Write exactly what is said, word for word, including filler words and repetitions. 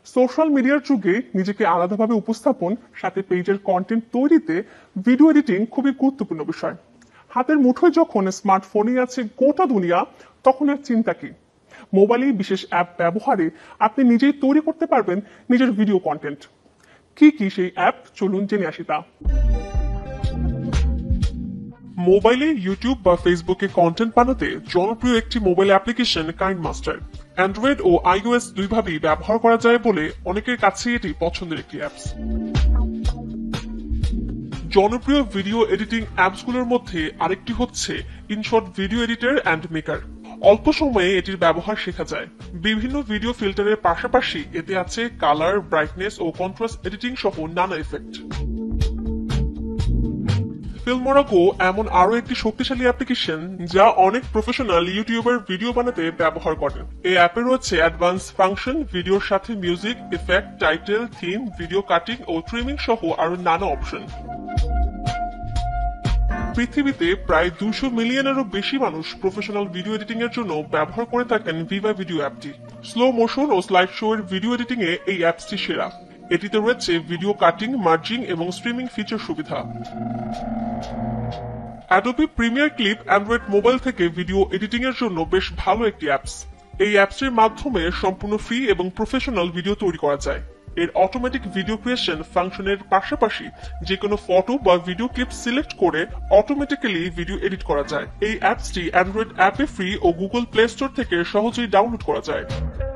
Social মিডিয়ার যুগে নিজেকে আলাদাভাবে উপস্থাপন সাথে পেজের কন্টেন্ট তৈরিতে ভিডিও এডিটিং খুবই গুরুত্বপূর্ণ বিষয়। হাতের মুঠোয় যখন স্মার্টফোনে আছে গোটা দুনিয়া, তখন আর চিন্তা কি। মোবাইলে বিশেষ অ্যাপ ব্যবহারে আপনি নিজেই তৈরি করতে পারবেন নিজের ভিডিও কন্টেন্ট। কি কি সেই অ্যাপ, চলুন জেনে আসি তা। মোবাইলে ইউটিউব বা ফেসবুকে কন্টেন্ট বানাতে জনপ্রিয় একটি মোবাইল অ্যাপ্লিকেশন কাইন্ডমাস্টার। অ্যান্ড্রয়েড ও আইওএস দুইভাবেই ব্যবহার করা যায় বলে অনেকের কাছে এটি পছন্দের একটি অ্যাপস। জনপ্রিয় ভিডিও এডিটিং অ্যাপসগুলোর মধ্যে আরেকটি হচ্ছে InShot video editor and maker. অল্প সময়ে এটির ব্যবহার শেখা যায়। বিভিন্ন ভিডিও ফিল্টারের পাশাপাশি এতে আছে কালার, ব্রাইটনেস ও কন্ট্রাস্ট এডিটিং সহ নানা ইফেক্ট। ফিল্মোরাগো এমন আরো একটি শক্তিশালী অ্যাপ্লিকেশন যা অনেক প্রফেশনাল ইউটিউবার ভিডিও বানাতে ব্যবহার করেন। এই অ্যাপে রয়েছে অ্যাডভান্স ফাংশন, ভিডিওর সাথে music, effect, title, theme, video cutting ও ট্রিমিং সহ আরো নানা অপশন। পৃথিবীতে প্রায় দুশো মিলিয়নেরও বেশি মানুষ প্রফেশনাল ভিডিও এডিটিং এর জন্য ব্যবহার করে থাকেন ভিভা ভিডিও অ্যাপটি। স্লো মোশন ও স্লাইড শো এর ভিডিও এডিটিং এ এই অ্যাপসটি সেরা। এটিতে রয়েছে ভিডিও কাটিং, মার্জিং এবং স্ট্রিমিং ফিচার সুবিধা। Adobe Premiere clip Android mobile থেকে ভিডিও এডিটিং এর জন্য বেশ ভালো একটি অ্যাপস। এই অ্যাপসটির মাধ্যমে সম্পূর্ণ ফ্রি এবং প্রফেশনাল ভিডিও তৈরি করা যায়। এর অটোমেটিক ভিডিও ক্রিয়েশন ফাংশনের পাশাপাশি যে কোনো ফটো বা ভিডিও ক্লিপ সিলেক্ট করে অটোমেটিক্যালি ভিডিও এডিট করা যায়। এই অ্যাপসটি অ্যান্ড্রয়েড অ্যাপে ফ্রি ও গুগল প্লে স্টোর থেকে সহজেই ডাউনলোড করা যায়।